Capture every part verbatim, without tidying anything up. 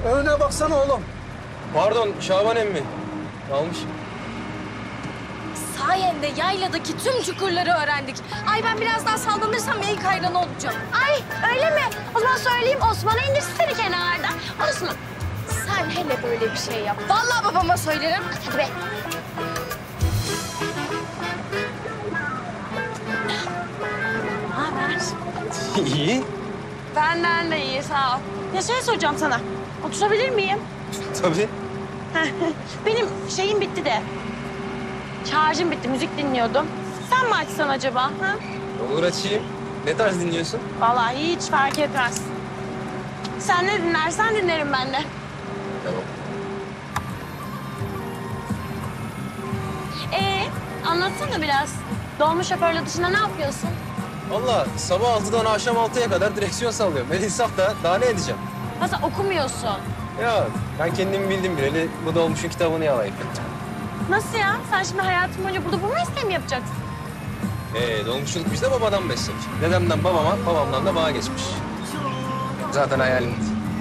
Önüne baksana oğlum. Pardon Şaban emmi. Almış. Sayende yayladaki tüm çukurları öğrendik. Ay ben biraz daha sallanırsam yayık hayranı olacağım. Ay öyle mi? O zaman söyleyeyim Osman'a indirsin seni kenarda. Osman. Sen hele böyle bir şey yap. Vallahi babama söylerim. Hadi be. Ne haber? İyi. Benden de iyi sağ ol. Ya şey soracağım sana. Oturabilir miyim? Tabii. Benim şeyim bitti de. Şarjım bitti, müzik dinliyordum. Sen mi açsan acaba? Ha? Olur açayım. Ne tarz dinliyorsun? Vallahi hiç fark etmez. Sen ne dinlersen dinlerim ben de. Tamam. Ee, anlatsana biraz. Dolmuş şoförle dışında ne yapıyorsun? Vallahi sabah altıdan akşam altıya kadar direksiyon sallıyorum. El insaf da daha ne edeceğim? Ha sen okumuyorsun. Ya ben kendimi bildim bileli bu dolmuşun kitabını yalayıp. Nasıl ya? Sen şimdi hayatın boyunca burada bu mesleği mi yapacaksın? Ee, dolmuşçuluk bizde babadan beslek. Dedemden babama, babamdan da bana geçmiş. Zaten hayalimdi.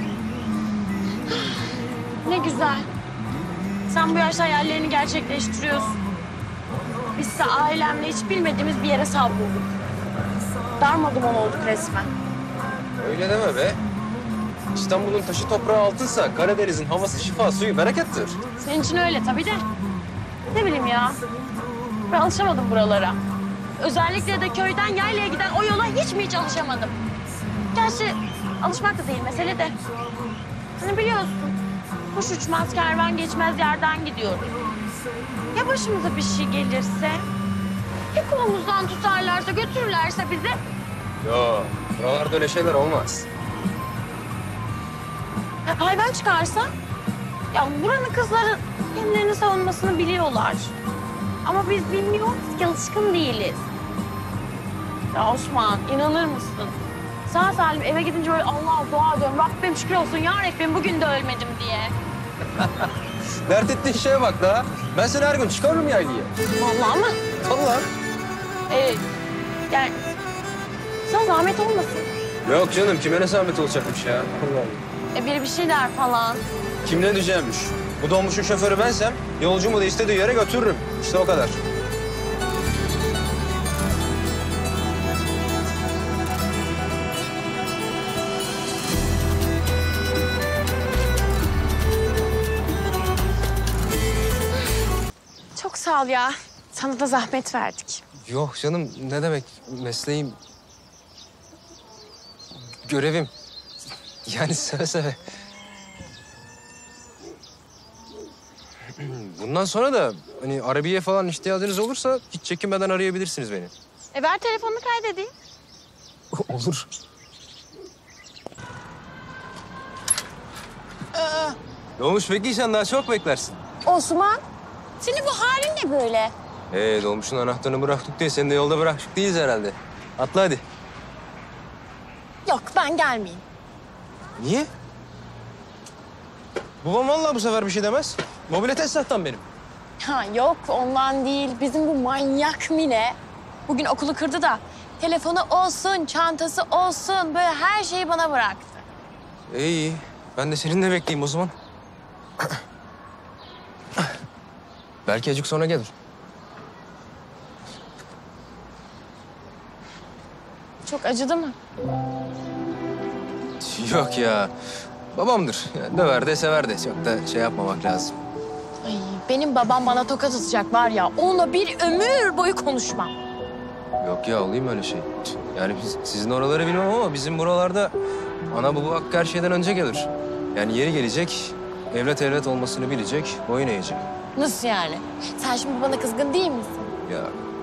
Ne güzel. Sen bu yaşta hayallerini gerçekleştiriyorsun. Bizse ailemle hiç bilmediğimiz bir yere savrulduk. Darmaduman olduk resmen. Öyle deme be. İstanbul'un taşı toprağı altınsa Karadeniz'in havası şifa suyu berekettir. Senin için öyle tabii de. Ne bileyim ya. Ben alışamadım buralara. Özellikle de köyden yaylaya giden o yola hiç mi hiç alışamadım. Gerçi alışmak da değil mesele de. Hani biliyorsun, kuş uçmaz, kervan geçmez yerden gidiyoruz. Ya başımıza bir şey gelirse? Ya kolumuzdan tutarlarsa, götürürlerse bizi? Yo, buralarda öyle şeyler olmaz. Ya hayvan çıkarsa? Ya buranın kızları kendilerini savunmasını biliyorlar. Ama biz bilmiyoruz ki, alışkın değiliz. Ya Osman, inanır mısın? Sağ salim eve gidince böyle Allah dua ediyorum. Rabbim şükür olsun ya Rabbim bugün de ölmedim diye. Dert ettiğin şeye bak daha. Ben seni her gün çıkarırım yaylaya. Vallahi mı? Vallahi. Ee, yani sana zahmet olmasın. Yok canım, kime ne zahmet olacakmış ya? Allah Allah. E biri bir şey der falan. Kim ne diyeceğimmiş? Bu dolmuşun şoförü bensem yolcumu da istediği yere götürürüm. İşte o kadar. Çok sağ ol ya. Sana da zahmet verdik. Yok canım, ne demek mesleğim, görevim. Yani seve seve. Bundan sonra da hani arabiye falan ihtiyacınız olursa hiç çekinmeden arayabilirsiniz beni. E ver telefonunu kaydedeyim. Olur. Aa. Ne olmuş bekleyeceksin, daha çok beklersin. Osman, senin bu halin ne böyle? Ee, dolmuşun anahtarını bıraktık diye seni de yolda bıraktık değiliz herhalde. Atla hadi. Yok, ben gelmeyeyim. Niye? Babam vallahi bu sefer bir şey demez. Mobilya tesisattan benim. Ha yok, ondan değil. Bizim bu manyak Mine bugün okulu kırdı da telefonu olsun, çantası olsun böyle her şeyi bana bıraktı. İyi, ben de seninle bekleyeyim o zaman. Belki acık sonra gelir. Çok acıdı mı? Yok ya, babamdır. Yani döver de sever de. Çok da şey yapmamak lazım. Ay, benim babam bana tokat atacak var ya, onunla bir ömür boyu konuşmam. Yok ya, olayım öyle şey. Yani biz, sizin oraları bilmem ama bizim buralarda ana baba hakkı her şeyden önce gelir. Yani yeri gelecek, evlat evlat olmasını bilecek, boyun eğecek. Nasıl yani? Sen şimdi bana kızgın değil misin? Ya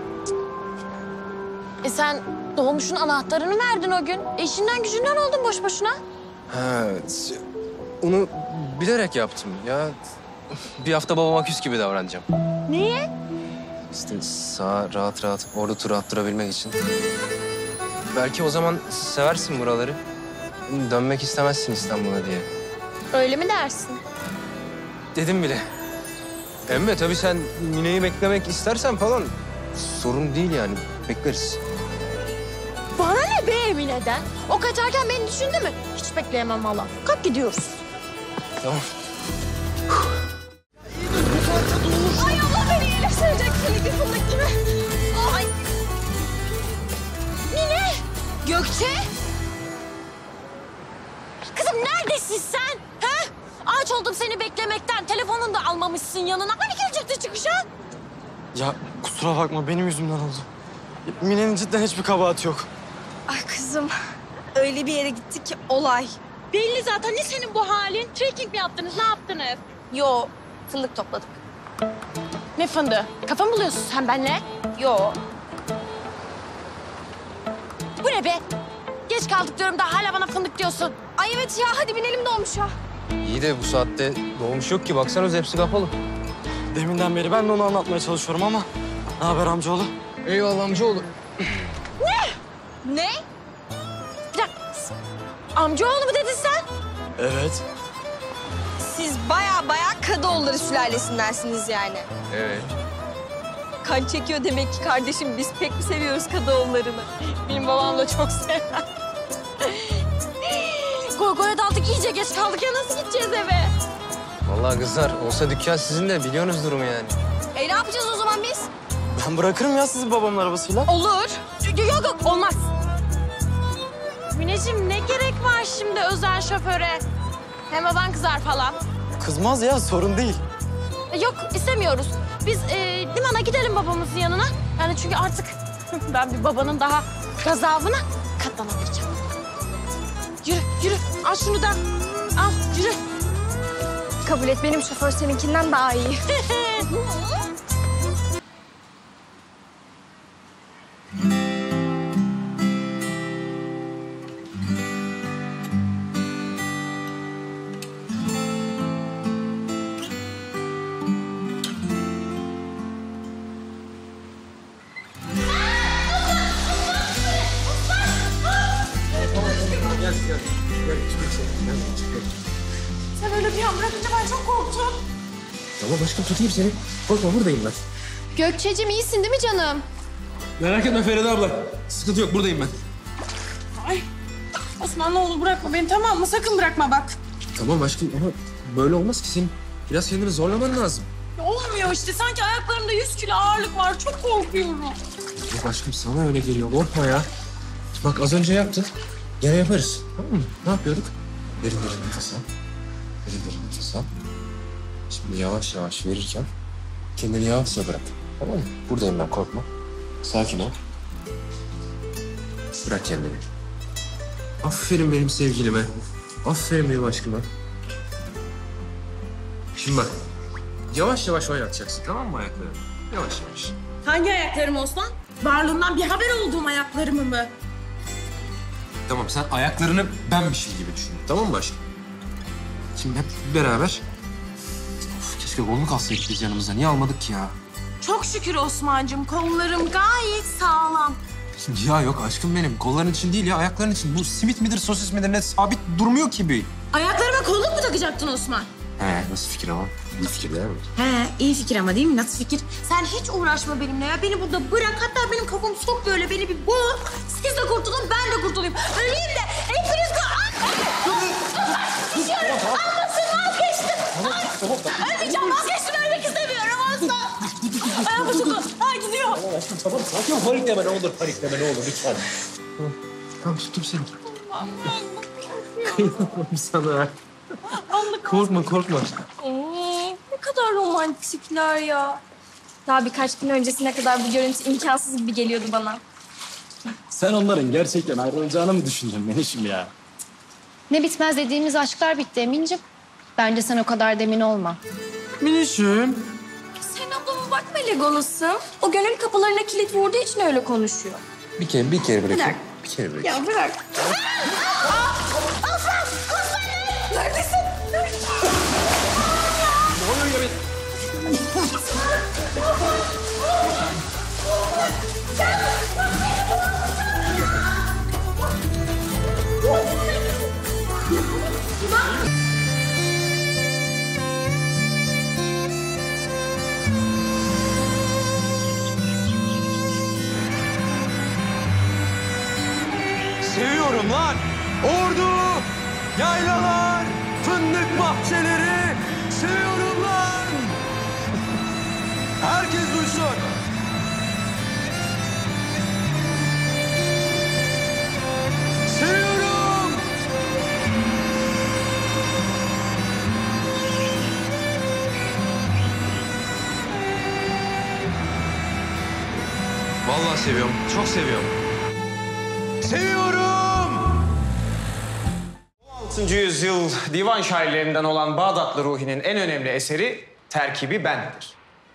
E sen dolmuşun anahtarını verdin o gün. Eşinden gücünden oldun boş boşuna. ha, onu bilerek yaptım ya. Bir hafta babama küs gibi davranacağım. Niye? İşte sağ rahat rahat orada tur attırabilmek için. Belki o zaman seversin buraları. Dönmek istemezsin İstanbul'a diye. Öyle mi dersin? Dedim bile. Emme tabii sen Mine'yi beklemek istersen falan sorun değil yani. Bekleriz. Bana ne be Emine'den? O kaçarken beni düşündü mü? Hiç bekleyemem valla. Kalk gidiyoruz. Tamam. Ay Allah beni iyileştirecek seni bir fındık gibi. Ay. Mine. Gökçe. Kızım neredesin sen? Ha? Ağaç oldum seni beklemekten. Telefonunu da almamışsın yanına. Hani gelecekti çıkışa? Ya kusura bakma benim yüzümden oldu. Mine'nin cidden hiçbir kabahati yok. Ay kızım. Öyle bir yere gittik ki olay. Belli zaten. Ne senin bu halin? Trekking mi yaptınız? Ne yaptınız? Yo. Fındık topladık. Ne fındığı? Kafa mı buluyorsun sen benimle? Yo. Bu ne be? Geç kaldık diyorum da hala bana fındık diyorsun. Ay evet ya hadi binelim dolmuşa. İyi de bu saatte dolmuş yok ki. Baksanıza hepsi kapalı. Deminden beri ben de onu anlatmaya çalışıyorum ama... Ne haber amcaoğlu? Eyvallah amcaoğlu. Ne? Bir dakika. Amcaoğlu mu dedin sen? Evet. Siz baya baya Kadıoğulları sülalesindensiniz yani. Evet. Kan çekiyor demek ki kardeşim. Biz pek mi seviyoruz Kadıoğullarını? Benim babam da çok sever. Goygoya daldık iyice geç kaldık ya nasıl gideceğiz eve? Vallahi kızlar olsa dükkan sizin de biliyorsunuz durumu yani. E ne yapacağız o zaman biz? Ben bırakırım ya sizi babamın arabasıyla. Olur. Yok yok olmaz. Mineciğim ne gerek var şimdi özel şoföre? Hem baban kızar falan. Kızmaz ya sorun değil. E, Yok istemiyoruz. Biz e, limana gidelim babamızın yanına. Yani çünkü artık ben bir babanın daha gazabına katlanamayacağım. Yürü yürü al şunu da. Al yürü. Kabul et benim şoför seninkinden daha iyi. Sen öyle bir an bırakınca ben çok korktum. Tamam aşkım tutayım seni. Korkma buradayım ben. Gökçe'cim iyisin değil mi canım? Merak etme Feride abla. Sıkıntı yok buradayım ben. Ay Osman ne olur bırakma beni tamam mı? Sakın bırakma bak. Tamam aşkım ama böyle olmaz ki. Senin biraz kendini zorlaman lazım. Ya olmuyor işte sanki ayaklarımda yüz kilo ağırlık var. Çok korkuyorum. Yok aşkım sana öyle geliyor. Korkma ya. Bak az önce yaptık. Gene yaparız. Tamam mı? Ne yapıyorduk? Derin derin nefes al. Derin derin nefes al. Şimdi yavaş yavaş verirken kendini yavaşça bırak. Tamam mı? Buradayım ben korkma. Sakin ol. Bırak kendini. Aferin benim sevgilime. Aferin benim aşkıma. Şimdi bak. Yavaş yavaş oynatacaksın tamam mı ayaklarını? Yavaş yavaş. Hangi ayaklarım Osman? Varlığından bir haber olduğum ayaklarımı mı? Tamam sen ayaklarını benmişim gibi düşün. Tamam mı aşkım? Şimdi hep beraber... Of, keşke kolunu kalsaydık biz yanımızda. Niye almadık ki ya? Çok şükür Osman'cığım kollarım gayet sağlam. Ya yok aşkım benim. Kolların için değil ya ayakların için. Bu simit midir sosis midir ne sabit durmuyor ki bir. Ayaklarıma kolluk mu takacaktın Osman? He nasıl fikir ama? İyi fikir değil mi? He iyi fikir ama değil mi? Nasıl fikir? Sen hiç uğraşma benimle ya. Beni burada bırak. Hatta benim kafamı sok böyle beni bir boğ. Siz de kurtulun ben de kurtulayım. Öleyim de hepiniz... Düşüyorum. Anlasın vazgeçtim. Ölmeyeceğim vazgeçtim. Ölmek istemiyorum Osman. Ayağımı tutun. Ay gidiyor. Tamam sakin ol. Panikleme ne olur. Panikleme ne olur lütfen. Tamam tuttum seni. Kıyamam sana. Korkma korkma. Ne kadar romantikler ya. Daha birkaç gün öncesine kadar bu görüntü imkansız gibi geliyordu bana. Sen onların gerçekten ayrılacağını mı düşündün Menişim ya? Ne bitmez dediğimiz aşklar bitti Emin'cim. Bence sen o kadar demin olma. Minişim. Sen ablama bakma Legolas'ım. O gönül kapılarına kilit vurduğu için öyle konuşuyor. Bir kere bir kere bırak. dakika. Bir kere bırak. Ya bırak. Seviyorum lan. Ordu, yaylalar, fındık bahçeleri. Seviyorum lan. Herkes duysun. Seviyorum. Vallahi seviyorum. Çok seviyorum. Seviyorum. on altıncı yüzyıl divan şairlerinden olan Bağdatlı Ruhi'nin en önemli eseri Terkibi Ben'dir.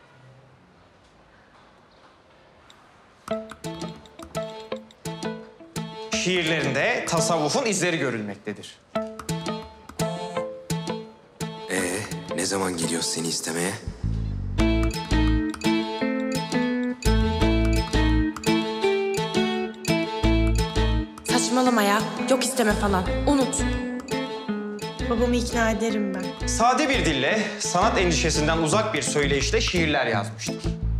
Şiirlerinde tasavvufun izleri görülmektedir. Ee, ne zaman geliyor seni istemeye? Saçmalama ya. Yok isteme falan. Unut. Babamı ikna ederim ben. Sade bir dille, sanat endişesinden uzak bir söyleyişle şiirler yazmıştır.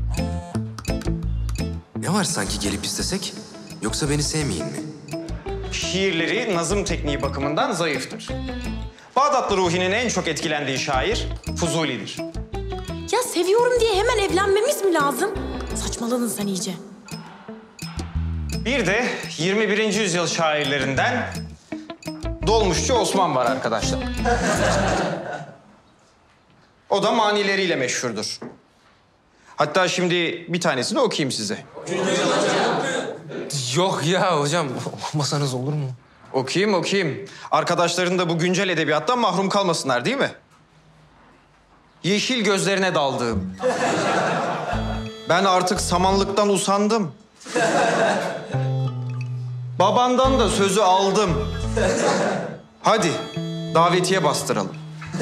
Ne var sanki gelip istesek? Yoksa beni sevmeyin mi? Şiirleri nazım tekniği bakımından zayıftır. Bağdatlı Ruhi'nin en çok etkilendiği şair Fuzuli'dir. Ya seviyorum diye hemen evlenmemiz mi lazım? Saçmaladın sen iyice. Bir de yirmi birinci yüzyıl şairlerinden Dolmuşçu Osman var arkadaşlar. O da manileriyle meşhurdur. Hatta şimdi bir tanesini okuyayım size. Yok ya hocam. Okumasanız olur mu? Okuyayım, okuyayım. Arkadaşların da bu güncel edebiyattan mahrum kalmasınlar değil mi? Yeşil gözlerine daldığım. Ben artık samanlıktan usandım. Babandan da sözü aldım. Hadi davetiye bastıralım.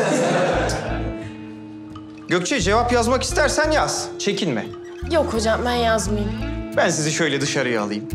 Gökçe cevap yazmak istersen yaz. Çekinme. Yok hocam ben yazmayayım. Ben sizi şöyle dışarıya alayım.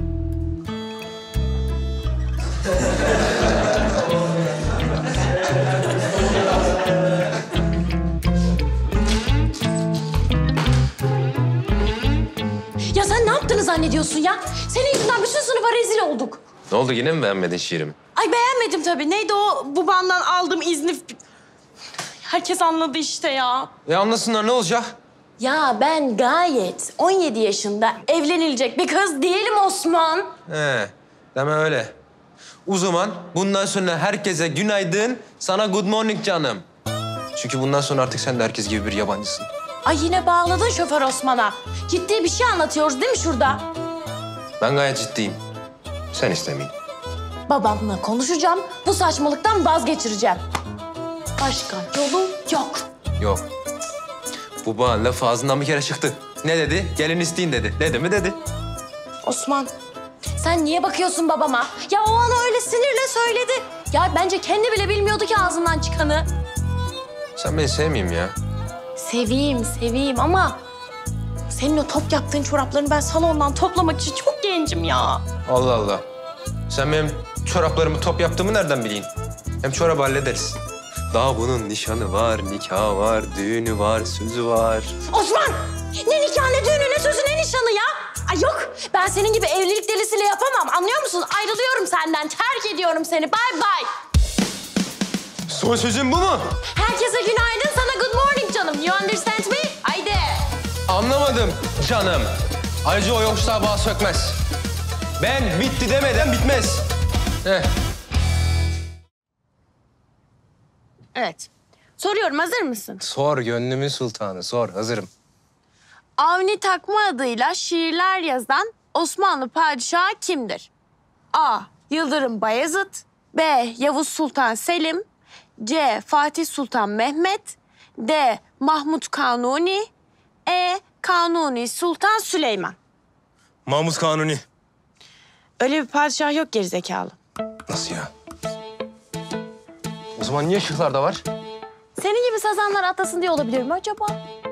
Ya sen ne yaptığını zannediyorsun ya? Senin yüzünden bütün sınıfa rezil olduk. Ne oldu yine mi beğenmedin şiirimi? Ay beğenmedim tabii. Neydi o babandan aldığım izni? Herkes anladı işte ya. Ya anlasınlar ne olacak? Ya ben gayet on yedi yaşında evlenilecek bir kız değilim Osman. He, deme öyle. O zaman bundan sonra herkese günaydın, sana good morning canım. Çünkü bundan sonra artık sen de herkes gibi bir yabancısın. Ay yine bağladın şoför Osman'a. Ciddi bir şey anlatıyoruz değil mi şurada? Ben gayet ciddiyim. Sen istemeyin. Babamla konuşacağım, bu saçmalıktan vazgeçireceğim. Başka yolu yok. Yok. Bu bağın lafı ağzından bir kere çıktı. Ne dedi? Gelin isteyin dedi. Dedi mi dedi. Osman, sen niye bakıyorsun babama? Ya o an öyle sinirle söyledi. Ya bence kendi bile bilmiyordu ki ağzından çıkanı. Sen beni sevmeyeyim ya. Seveyim, seveyim ama... senin o top yaptığın çoraplarını ben salondan toplamak için çok gencim ya. Allah Allah. Sen benim çoraplarımı top yaptığımı nereden bileyim? Hem çorabı hallederiz. Daha bunun nişanı var, nikahı var, düğünü var, sözü var. Osman! Ne nikah, ne düğünü, ne sözü, ne nişanı ya? Ay yok, ben senin gibi evlilik delisiyle yapamam. Anlıyor musun? Ayrılıyorum senden, terk ediyorum seni. Bye bye. Son sözün bu mu? Herkese günaydın, sana good morning canım. You understand me? Haydi. Anlamadım canım. Ayrıca o yoksa bağ sökmez. Ben bitti demeden bitmez. Heh. Evet. Soruyorum, hazır mısın? Sor gönlümün sultanı, sor. Hazırım. Avni Takma adıyla şiirler yazan Osmanlı padişahı kimdir? A. Yıldırım Bayezid. B. Yavuz Sultan Selim. C. Fatih Sultan Mehmet. D. Mahmut Kanuni. E. Kanuni Sultan Süleyman. Mahmut Kanuni. Öyle bir padişah yok gerizekalı. Nasıl ya? O zaman niye şıklarda var? Senin gibi sazanlar atlasın diye olabilir mi acaba?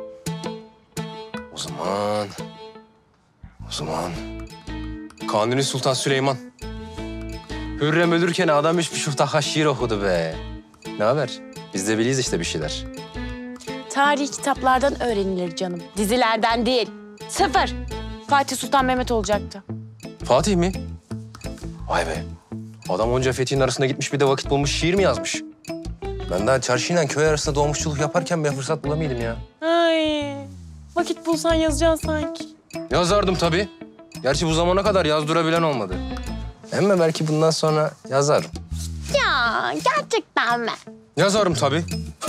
O zaman... O zaman... Kanuni Sultan Süleyman. Hürrem ölürken adam üç buçuk dakika şiir okudu be. Ne haber? Biz de biliyiz işte bir şeyler. Tarih kitaplardan öğrenilir canım. Dizilerden değil. Sıfır. Fatih Sultan Mehmet olacaktı. Fatih mi? Vay be. Adam onca fethihin arasında gitmiş bir de vakit bulmuş şiir mi yazmış? Ben daha çarşıyla köy arasında doğmuşçuluk yaparken bir fırsat bulamaydım ya. Ay, vakit bulsan yazacaksın sanki. Yazardım tabii. Gerçi bu zamana kadar yazdırabilen olmadı. Ama belki bundan sonra yazarım. Ya gerçekten mi? Yazarım tabii.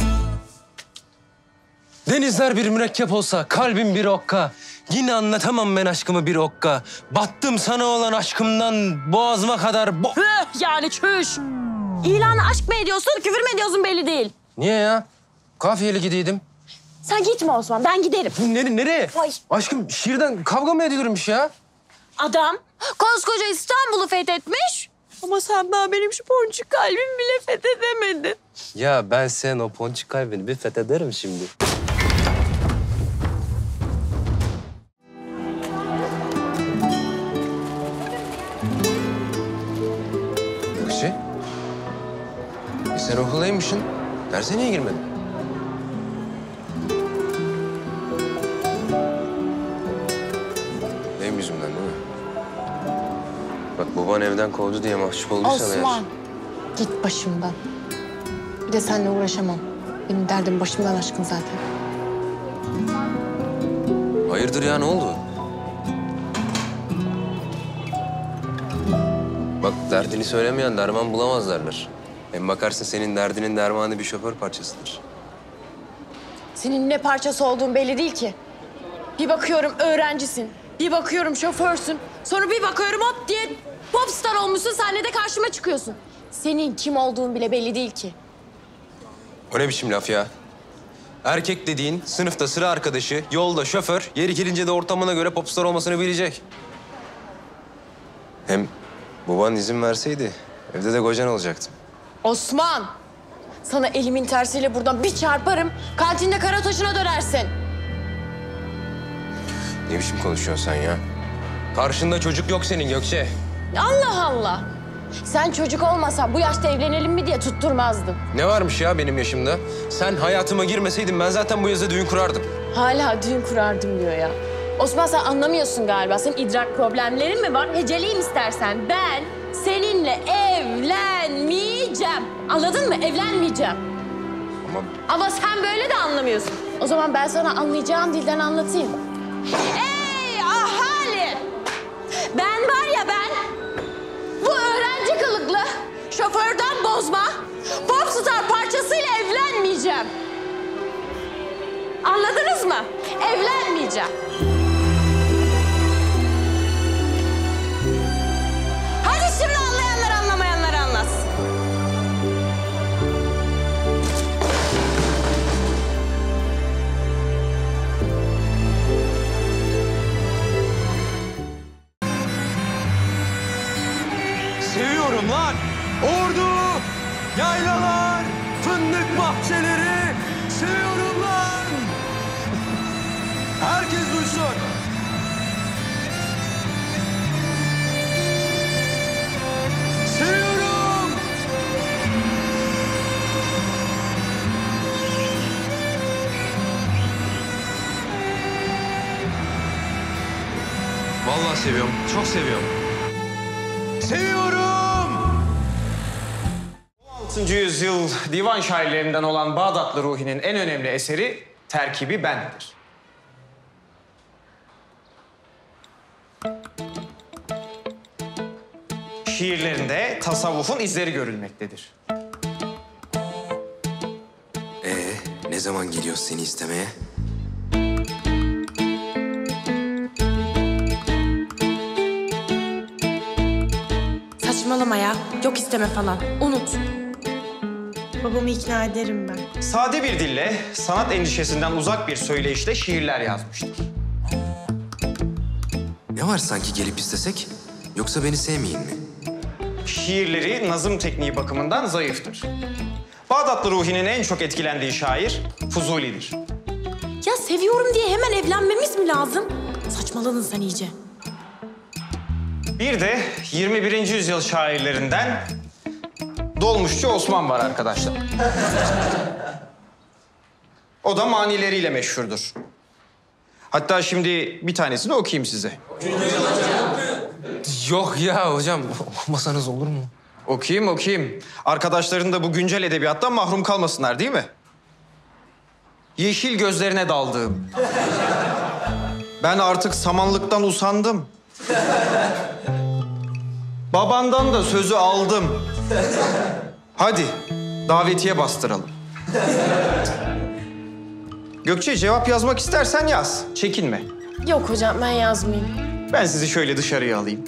Denizler bir mürekkep olsa, kalbim bir okka. Yine anlatamam ben aşkımı bir okka. Battım sana olan aşkımdan boğazıma kadar... Bo Hıh, yani çüş. İlanı aşk mı ediyorsun, küfür mü ediyorsun belli değil. Niye ya? Kafiyeli gidiydim. Sen gitme Osman, ben giderim. Nereye? Nereye? Vay. Aşkım şiirden kavga mı edilirmiş ya? Adam koskoca İstanbul'u fethetmiş. Ama sen daha benim şu boncuk kalbimi bile fethedemedin. Ya ben senin o ponçik kalbini bir fethederim şimdi. Gökçe. E sen okuldaymışsın. Derse niye girmedin? Benim yüzümden değil mi? Bak baban evden kovdu diye mahcup olduysan eğer... Osman, git başımdan. Bir de seninle uğraşamam. Benim derdim başımdan aşkın zaten. Hayırdır ya, ne oldu? Bak derdini söylemeyen derman bulamaz derler. Hem bakarsın senin derdinin dermanı bir şoför parçasıdır. Senin ne parçası olduğun belli değil ki. Bir bakıyorum öğrencisin, bir bakıyorum şoförsün. Sonra bir bakıyorum hop diye popstar olmuşsun, sahnede karşıma çıkıyorsun. Senin kim olduğun bile belli değil ki. O ne biçim laf ya? Erkek dediğin sınıfta sıra arkadaşı, yolda şoför, yeri gelince de ortamına göre popstar olmasını bilecek. Hem baban izin verseydi evde de kocan olacaktım. Osman, sana elimin tersiyle buradan bir çarparım, kantinde kara taşına dönersin. Ne biçim konuşuyorsun sen ya? Karşında çocuk yok senin Gökçe. Allah Allah. Sen çocuk olmasan bu yaşta evlenelim mi diye tutturmazdım. Ne varmış ya benim yaşımda? Sen hayatıma girmeseydin ben zaten bu yaza düğün kurardım. Hala düğün kurardım diyor ya. Osman sen anlamıyorsun galiba. Senin idrak problemlerin mi var? Heceleyim istersen. Ben seninle evlenmeyeceğim. Anladın mı? Evlenmeyeceğim. Ama Ama sen böyle de anlamıyorsun. O zaman ben sana anlayacağın dilden anlatayım. Ey ahali! Ben var ya ben, bu öğrenci kılıklı, şoförden bozma, popstar parçasıyla evlenmeyeceğim. Anladınız mı? Evlenmeyeceğim. Hadi şimdi anlayanlar anlamayanlar anlasın. Seviyorum lan. Ordu, yaylalar, fındık bahçeleri. Seviyorum lan. Herkes duysun. Seviyorum. Vallahi seviyorum. Çok seviyorum. Seviyorum. on altıncı yüzyıl divan şairlerinden olan Bağdatlı Ruhi'nin en önemli eseri Terkibi Ben'dir. Şiirlerinde tasavvufun izleri görülmektedir. Ee, ne zaman geliyor seni istemeye? Saçmalama ya. Yok isteme falan. Unut. Babamı ikna ederim ben. Sade bir dille, sanat endişesinden uzak bir söyleyişle şiirler yazmıştır. Ne var sanki gelip istesek? Yoksa beni sevmeyin mi? Şiirleri nazım tekniği bakımından zayıftır. Bağdatlı Ruhi'nin en çok etkilendiği şair Fuzuli'dir. Ya seviyorum diye hemen evlenmemiz mi lazım? Saçmaladın sen iyice. Bir de yirmi birinci yüzyıl şairlerinden Dolmuşçu Osman var arkadaşlar. O da manileriyle meşhurdur. Hatta şimdi bir tanesini okuyayım size. Yok ya hocam, okumasanız olur mu? Okuyayım okuyayım. Arkadaşların da bu güncel edebiyattan mahrum kalmasınlar değil mi? Yeşil gözlerine daldığım. Ben artık samanlıktan usandım. Babandan da sözü aldım. Hadi davetiye bastıralım. Gökçe, cevap yazmak istersen yaz. Çekinme. Yok hocam, ben yazmayayım. Ben sizi şöyle dışarıya alayım.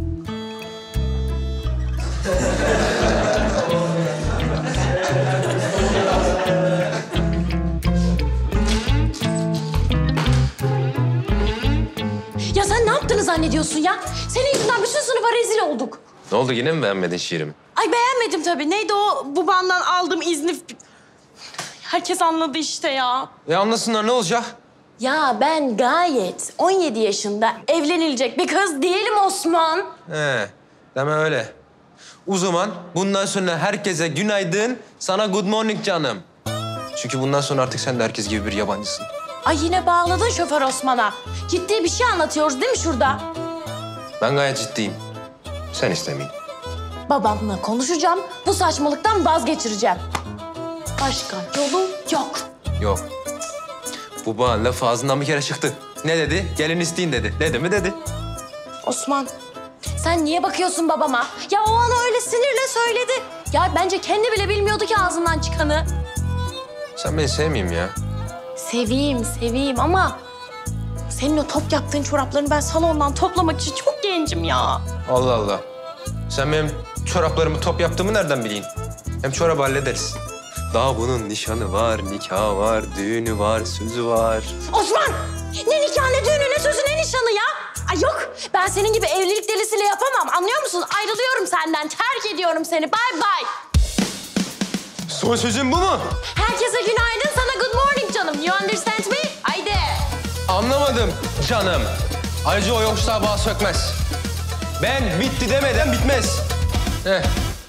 Ya sen ne yaptığını zannediyorsun ya? Senin yüzünden bütün sınıfa rezil olduk. Ne oldu, yine mi beğenmedin şiirimi? Ay beğenmedim tabii. Neydi o babandan aldığım izni? Herkes anladı işte ya. Ya anlasınlar, ne olacak? Ya ben gayet on yedi yaşında evlenilecek bir kız değilim Osman. He, deme öyle. O zaman bundan sonra herkese günaydın, sana good morning canım. Çünkü bundan sonra artık sen de herkes gibi bir yabancısın. Ay yine bağladın şoför Osman'a. Ciddi bir şey anlatıyoruz değil mi şurada? Ben gayet ciddiyim. Sen istemeyin. Babamla konuşacağım, bu saçmalıktan vazgeçireceğim. Başka yolu yok. Yok. Bu bağın lafı ağzından bir kere çıktı. Ne dedi? Gelin isteyin dedi. Dedi mi dedi. Osman, sen niye bakıyorsun babama? Ya o an öyle sinirle söyledi. Ya bence kendi bile bilmiyordu ki ağzından çıkanı. Sen beni sevmeyeyim ya. Seveyim, seveyim ama... senin o top yaptığın çoraplarını ben salondan toplamak için çok gencim ya. Allah Allah. Sen benim çoraplarımı top yaptığımı nereden bileyim? Hem çorabı hallederiz. Daha bunun nişanı var, nikahı var, düğünü var, sözü var. Osman! Ne nikah, ne düğünü, ne sözü, ne nişanı ya? Ay yok, ben senin gibi evlilik delisiyle yapamam. Anlıyor musun? Ayrılıyorum senden, terk ediyorum seni. Bye bye. Son sözün bu mu? Herkese günaydın, sana good morning canım. You understand me? Haydi. Anlamadım canım. Ayrıca o yoksa bağ sökmez. Ben bitti demeden bitmez. Heh.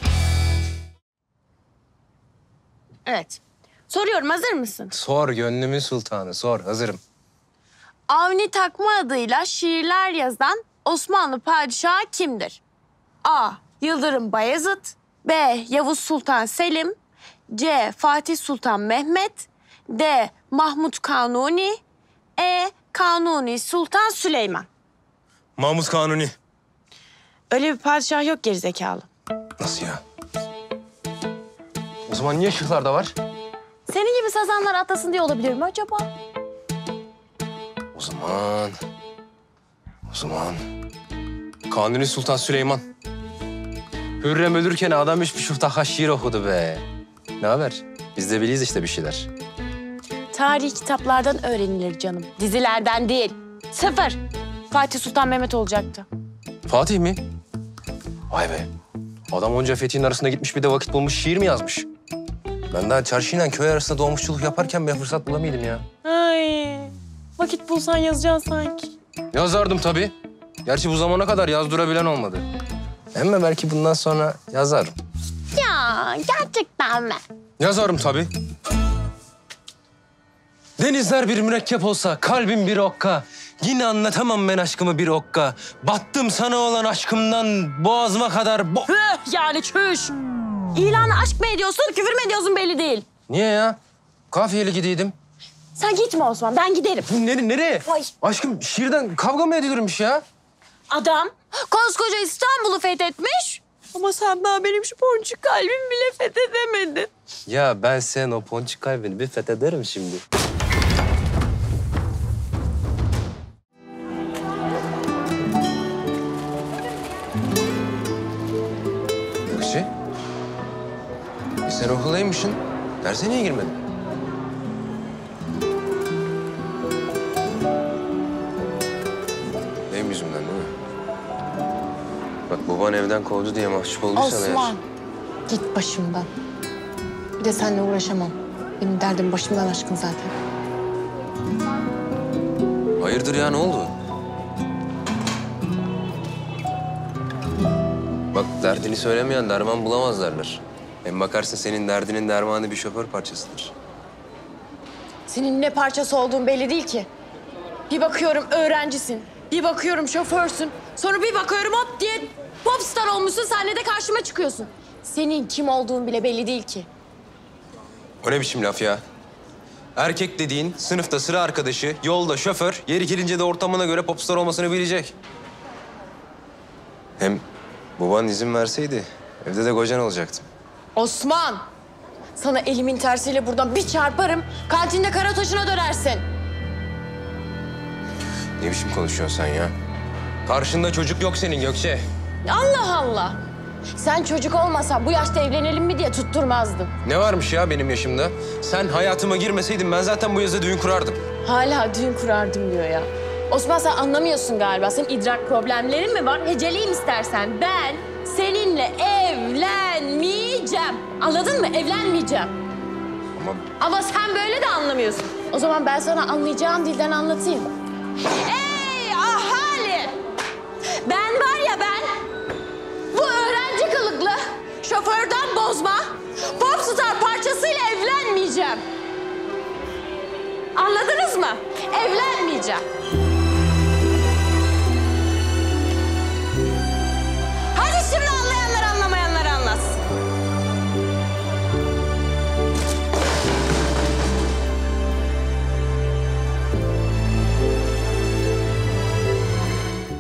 Evet. Soruyorum, hazır mısın? Sor gönlümün sultanı, sor. Hazırım. Avni Takma adıyla şiirler yazan Osmanlı padişahı kimdir? A. Yıldırım Bayezid. B. Yavuz Sultan Selim. C. Fatih Sultan Mehmet. D. Mahmut Kanuni. E. Kanuni Sultan Süleyman. Mahmut Kanuni. Öyle bir padişah yok gerizekalı. Nasıl ya? O zaman niye şıklarda var? Senin gibi sazanlar atlasın diye olabilir mi acaba? O zaman... O zaman... Kanuni Sultan Süleyman. Hürrem ölürken adam üç buçuk daha şiir okudu be. Ne haber? Biz de biliyiz işte bir şeyler. Tarih kitaplardan öğrenilir canım. Dizilerden değil. Sıfır. Fatih Sultan Mehmet olacaktı. Fatih mi? Vay be. Adam onca fethihin arasında gitmiş bir de vakit bulmuş şiir mi yazmış? Ben daha çarşıyla köy arasında doğmuşçuluk yaparken bir fırsat bulamaydım ya. Ay. Vakit bulsan yazacaksın sanki. Yazardım tabii. Gerçi bu zamana kadar yazdırabilen olmadı. Ama belki bundan sonra yazarım. Ya gerçekten mi? Yazarım tabii. Denizler bir mürekkep olsa, kalbim bir okka. Yine anlatamam ben aşkımı bir okka. Battım sana olan aşkımdan boğazıma kadar... Bo Püh, yani çüş. İlanı aşk mı ediyorsun, küfür mü ediyorsun belli değil. Niye ya? Kafiyeli gidiydim. Sen gitme Osman, ben giderim. Nere, nereye? Vay. Aşkım şiirden kavga mı edilirmiş ya? Adam koskoca İstanbul'u fethetmiş. Ama sen daha benim şu ponçik kalbimi bile fethedemedin. Ya ben senin o ponçik kalbini bir fethederim şimdi. Gökçe. E sen okuldaymışsın. Derse niye girmedin? Benim yüzümden değil mi? Bak baban evden kovdu diye mahcup olduysan eğer... Osman, git başımdan. Bir de seninle uğraşamam. Benim derdim başımdan aşkın zaten. Hayırdır ya, ne oldu? Bak derdini söylemeyen derman bulamaz derler. Hem bakarsın senin derdinin dermanı bir şoför parçasıdır. Senin ne parçası olduğun belli değil ki. Bir bakıyorum öğrencisin. Bir bakıyorum şoförsün. Sonra bir bakıyorum hop diye popstar olmuşsun. Sahnede karşıma çıkıyorsun. Senin kim olduğun bile belli değil ki. O ne biçim laf ya? Erkek dediğin sınıfta sıra arkadaşı, yolda şoför, yeri gelince de ortamına göre popstar olmasını bilecek. Hem baban izin verseydi evde de kocan olacaktım. Osman! Sana elimin tersiyle buradan bir çarparım. Kantinde kara taşına dönersin. Ne biçim konuşuyorsun sen ya? Karşında çocuk yok senin Gökçe. Allah Allah! Sen çocuk olmasan bu yaşta evlenelim mi diye tutturmazdın. Ne varmış ya benim yaşımda? Sen hayatıma girmeseydin ben zaten bu yazda düğün kurardım. Hala düğün kurardım diyor ya. Osman sen anlamıyorsun galiba. Senin idrak problemlerin mi var? Heceleyim istersen. Ben seninle evlenmeyeceğim. Anladın mı? Evlenmeyeceğim. Ama Ama sen böyle de anlamıyorsun. O zaman ben sana anlayacağım dilden anlatayım. Ey ahali! Ben var ya ben, bu öğrenci kılıklı, şoförden bozma, popstar parçasıyla evlenmeyeceğim. Anladınız mı? Evlenmeyeceğim.